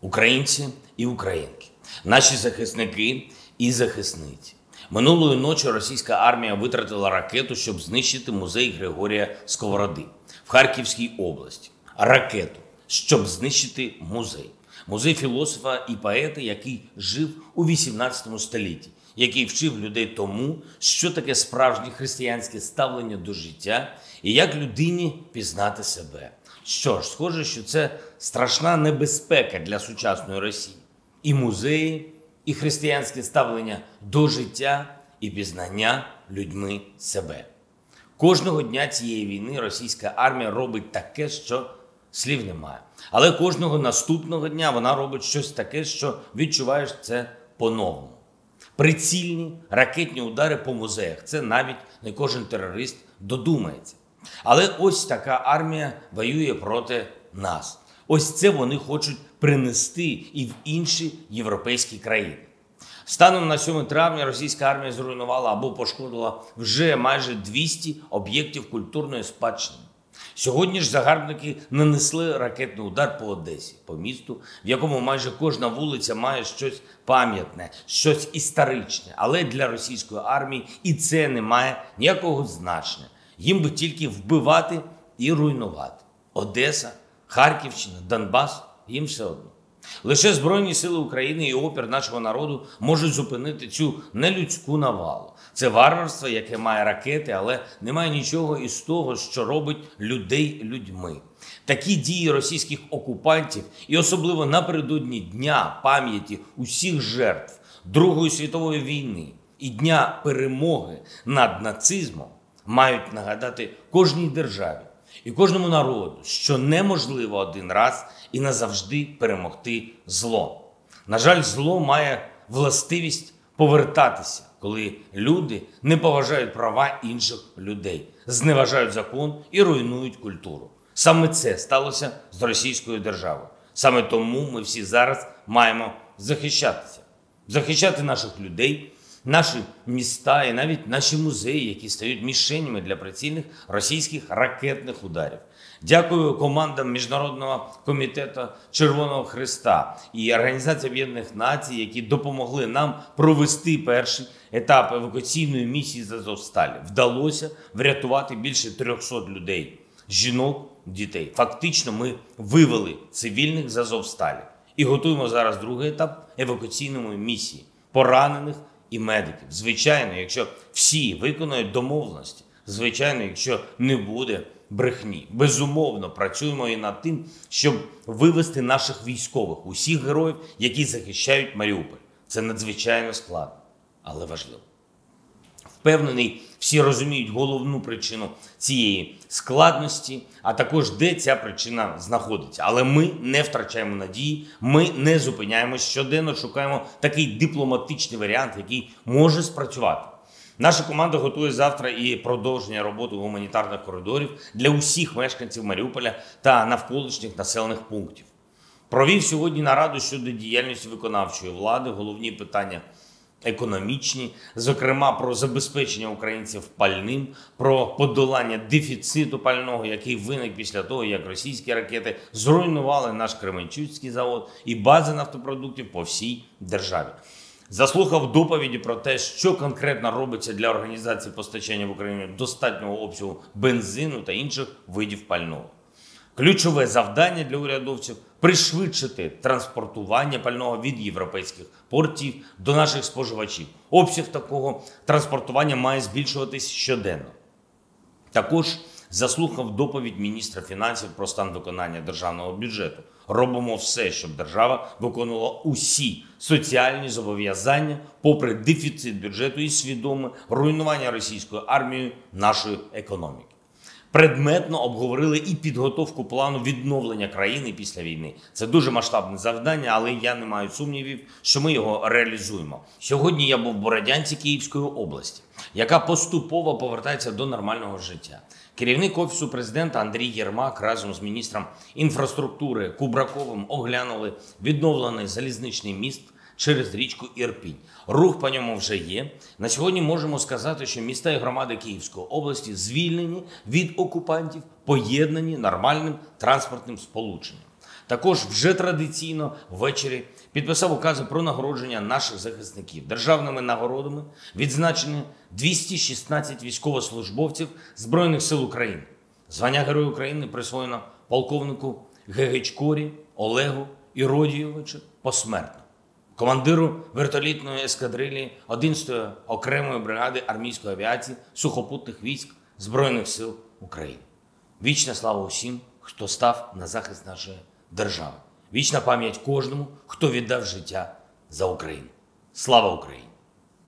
українці і українки, наші захисники і захисниці. Минулої ночі російська армія витратила ракету, щоб знищити музей Григорія Сковороди в Харківській області. Ракету, щоб знищити музей. Музей філософа і поета, який жив у 18 столітті, який вчив людей тому, що таке справжнє християнське ставлення до життя і як людині пізнати себе. Що ж, схоже, що це страшна небезпека для сучасної Росії. І музеї, і християнське ставлення до життя, і пізнання людьми себе. Кожного дня цієї війни російська армія робить таке, що слів немає. Але кожного наступного дня вона робить щось таке, що відчуваєш це по-новому. Прицільні ракетні удари по музеях – це навіть не кожен терорист додумається. Але ось така армія воює проти нас. Ось це вони хочуть принести і в інші європейські країни. Станом на 7 травня російська армія зруйнувала або пошкодила вже майже 200 об'єктів культурної спадщини. Сьогодні ж загарбники нанесли ракетний удар по Одесі, по місту, в якому майже кожна вулиця має щось пам'ятне, щось історичне. Але для російської армії і це не має ніякого значення. Їм би тільки вбивати і руйнувати. Одеса, Харківщина, Донбас – їм все одно. Лише Збройні сили України і опір нашого народу можуть зупинити цю нелюдську навалу. Це варварство, яке має ракети, але немає нічого із того, що робить людей людьми. Такі дії російських окупантів, і особливо напередодні Дня пам'яті усіх жертв Другої світової війни і Дня перемоги над нацизмом, мають нагадати кожній державі і кожному народу, що неможливо один раз і назавжди перемогти зло. На жаль, зло має властивість повертатися, коли люди не поважають права інших людей, зневажають закон і руйнують культуру. Саме це сталося з російською державою. Саме тому ми всі зараз маємо захищатися. Захищати наших людей, наші міста і навіть наші музеї, які стають мішенями для прицільних російських ракетних ударів. Дякую командам Міжнародного комітету Червоного Хреста і Організації Об'єднаних Націй, які допомогли нам провести перший етап евакуаційної місії з Азовсталі. Вдалося врятувати більше 300 людей, жінок, дітей. Фактично ми вивели цивільних з Азовсталі і готуємо зараз другий етап евакуаційної місії поранених і медиків. Звичайно, якщо всі виконують домовленості, звичайно, якщо не буде брехні. Безумовно, працюємо і над тим, щоб вивести наших військових, усіх героїв, які захищають Маріуполь. Це надзвичайно складно, але важливо. Впевнений, всі розуміють головну причину цієї складності, а також де ця причина знаходиться. Але ми не втрачаємо надії, ми не зупиняємось, щоденно шукаємо такий дипломатичний варіант, який може спрацювати. Наша команда готує завтра і продовження роботи гуманітарних коридорів для усіх мешканців Маріуполя та навколишніх населених пунктів. Провів сьогодні нараду щодо діяльності виконавчої влади, головні питання економічні, зокрема про забезпечення українців пальним, про подолання дефіциту пального, який виник після того, як російські ракети зруйнували наш Кременчуцький завод і бази нафтопродуктів по всій державі. Заслухав доповіді про те, що конкретно робиться для організації постачання в Україну достатнього обсягу бензину та інших видів пального. Ключове завдання для урядовців – пришвидшити транспортування пального від європейських портів до наших споживачів. Обсяг такого транспортування має збільшуватись щоденно. Також заслухав доповідь міністра фінансів про стан виконання державного бюджету. Робимо все, щоб держава виконувала усі соціальні зобов'язання, попри дефіцит бюджету і свідоме руйнування російською армією нашої економіки. Предметно обговорили і підготовку плану відновлення країни після війни. Це дуже масштабне завдання, але я не маю сумнівів, що ми його реалізуємо. Сьогодні я був в Бородянці Київської області, яка поступово повертається до нормального життя. Керівник Офісу президента Андрій Єрмак разом з міністром інфраструктури Кубраковим оглянули відновлений залізничний міст через річку Ірпінь. Рух по ньому вже є. На сьогодні можемо сказати, що міста і громади Київської області звільнені від окупантів, поєднані нормальним транспортним сполученням. Також вже традиційно ввечері підписав укази про нагородження наших захисників. Державними нагородами відзначені 216 військовослужбовців Збройних сил України. Звання Героя України присвоєно полковнику Гегичкорі Олегу Іродійовичу посмертно, командиру вертолітної ескадрилії 11-ї окремої бригади армійської авіації сухопутних військ Збройних сил України. Вічна слава усім, хто став на захист нашої держави. Вічна пам'ять кожному, хто віддав життя за Україну. Слава Україні!